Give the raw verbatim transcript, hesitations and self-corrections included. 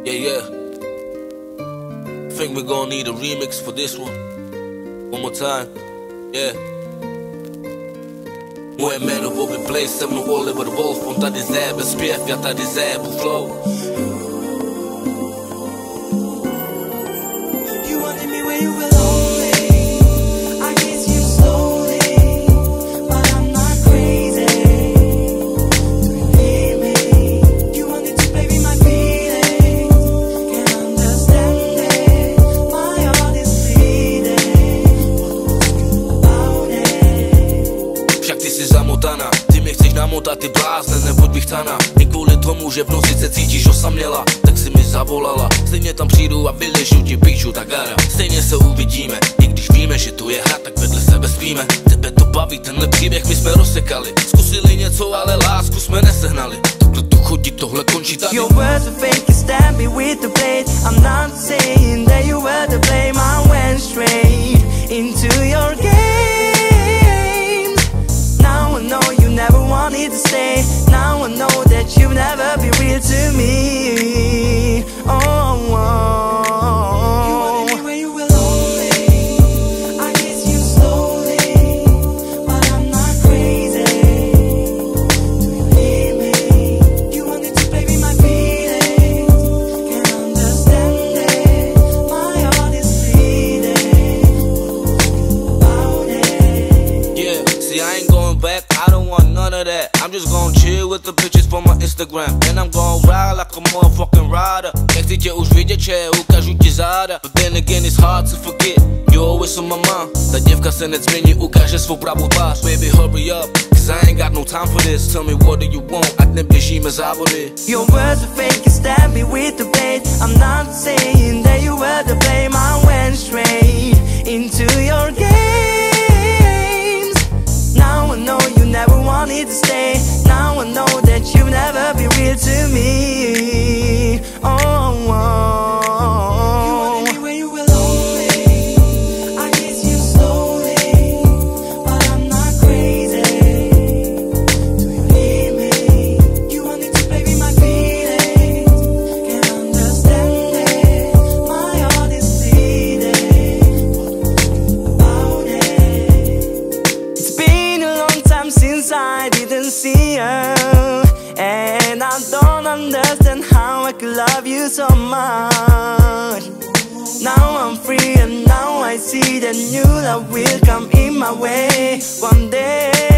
Yeah, yeah. Think we're gonna need a remix for this one. One more time. Yeah. Moje jméno Bobby Blaze, se mnou Oliver Wolf. On tady zébe zpěv, já tady zébu flow. Ty mě chceš namotat, ty blázne, nebuď bych tana. I kvůli tomu, že v noci se cítíš osaměla, tak si mi zavolala. Stejně tam přijdu a vyležu ti píču, tak ara. Stejně se uvidíme, i když víme, že to je hra, tak vedle sebe spíme. Tebe to baví, tenhle příběh my jsme rozsekali. Zkusili něco, ale lásku jsme nesehnali. Takhle to chodí, tohle končí tady. Your words are fake, you stab me with the blade. I'm not saying that you were to blame. I went straight into your game. Never wanted to stay. Now I know that you'll never be real to me. Oh, oh. You wanted me when you were lonely. I kiss you slowly, but I'm not crazy. Do you hear me? You wanted to play with my feelings. Can't understand it. My heart is bleeding about it. Yeah, see I ain't going back. I don't want none of that. I'm just gon' chill with the pictures for my Instagram. And I'm gon' ride like a motherfucking rider. Nechci tě už vidět, že ukážu ti záda. But then again it's hard to forget. You're always on my mind. Ta děvka se nezmění, ukáže svou pravou tvář. Baby hurry up, cause I ain't got no time for this. Tell me what do you want, ať neběžíme závody. Your words are fake, you stab me with the blade. I'm not saying that you were to blame. I went straight into your game. Now I know you never wanted to stay. Now I know that you'll never be real to me. Oh, oh. You wanted me when you were lonely. I kiss you slowly, but I'm not crazy. Do you hear me? You wanted to play with my feelings. Can't understand it. My heart is bleeding about it. It's been a long time since I didn't see you, and I don't understand how I could love you so much. Now I'm free and now I see that new love will come in my way one day.